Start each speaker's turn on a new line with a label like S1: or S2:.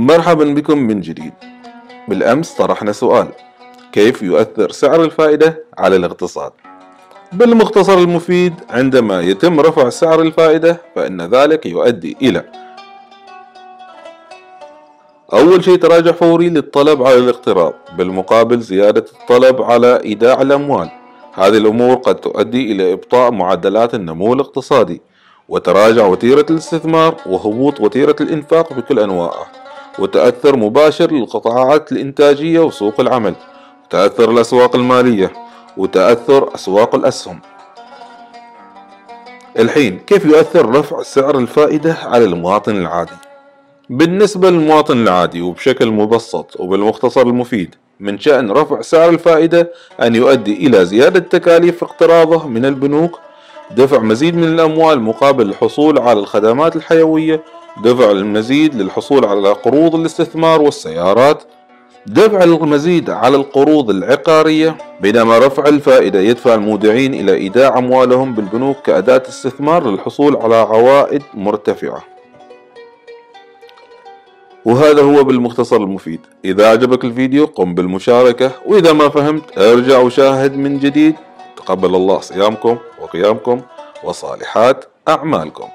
S1: مرحبا بكم من جديد. بالأمس طرحنا سؤال: كيف يؤثر سعر الفائدة على الاقتصاد؟ بالمختصر المفيد، عندما يتم رفع سعر الفائدة فإن ذلك يؤدي إلى أول شيء تراجع فوري للطلب على الاقتراض، بالمقابل زيادة الطلب على إيداع الأموال. هذه الأمور قد تؤدي إلى إبطاء معدلات النمو الاقتصادي، وتراجع وتيرة الاستثمار، وهبوط وتيرة الإنفاق بكل أنواعه، وتأثر مباشر للقطاعات الإنتاجية وسوق العمل، وتأثر الأسواق المالية، وتأثر أسواق الأسهم. الحين كيف يؤثر رفع سعر الفائدة على المواطن العادي؟ بالنسبة للمواطن العادي وبشكل مبسط وبالمختصر المفيد، من شأن رفع سعر الفائدة أن يؤدي إلى زيادة تكاليف اقتراضه من البنوك، دفع مزيد من الأموال مقابل الحصول على الخدمات الحيوية، دفع المزيد للحصول على قروض الاستثمار والسيارات، دفع المزيد على القروض العقارية، بينما رفع الفائدة يدفع المودعين إلى إيداع أموالهم بالبنوك كأداة استثمار للحصول على عوائد مرتفعة. وهذا هو بالمختصر المفيد. إذا عجبك الفيديو قم بالمشاركة، وإذا ما فهمت ارجع وشاهد من جديد. تقبل الله صيامكم وقيامكم وصالحات أعمالكم.